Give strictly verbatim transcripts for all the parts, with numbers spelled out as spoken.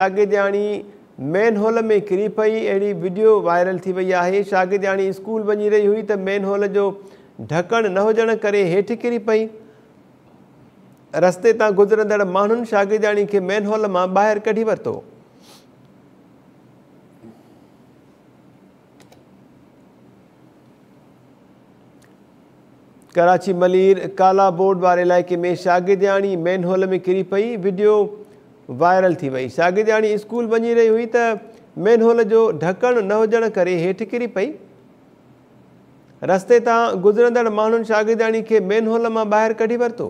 शागिर्दियाणी main hall में किरी पई अड़ी वीडियो वायरल थी वई है। शागिर्दियाणी स्कूल वञी रही हुई तो मेन हॉल जो ढक्कन न हुजण करे हेठि किरी पई। रस्ते तां गुज़रंदड़ माण्हुनि शागिर्दियाणी के मेन हॉल में बाहर कढी वरितो। कराची मलीर काला बोर्ड वारे इलाइक़े में शागिर्दियाणी मेन हॉल में किरी पई वीडियो वायरल थी वई। शागिर्दियाणी स्कूल वञी रही हुई तो मेन हॉल जो ढक्कन न हुजण करे हेठि किरी पई। रस्ते तां गुज़रंदड़ माण्हुनि शागिर्दियाणी के मेन हॉल में बाहर कढी वरितो।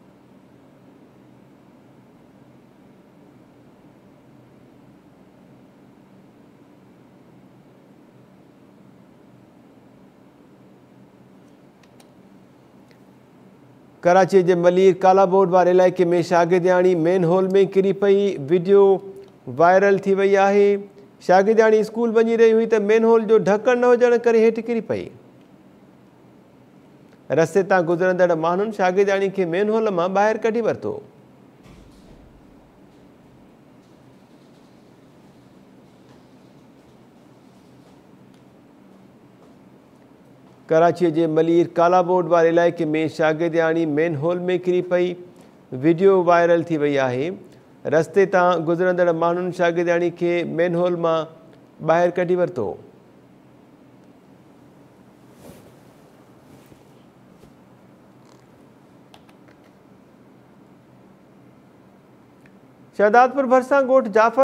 कराची के मलीर काला बोर्ड वारे इलाइक़े में शागिर्दियाणी मेन हॉल में किरी पई वीडियो वायरल थी वई है। शागिर्दियाणी स्कूल वञी रही हुई तो मेन हॉल जो ढक्कन न हुजण करे हेठि किरी पई। रस्ते तां गुज़रंदड़ माण्हुनि शागिर्दियाणी के मेन हॉल में बाहर कढी वरितो। कराची के मलीर काला बोर्ड वारे इलाइक़े में शागिर्दियाणी मेन हॉल में किरी पई वीडियो वायरल थी वई है। रस्ते तां गुज़रंदड़ माण्हुनि शागिर्दियाणी के मेन हॉल में बाहर कढी वरितो। शहदादपुर भरिसां ॻोठ जाफ़र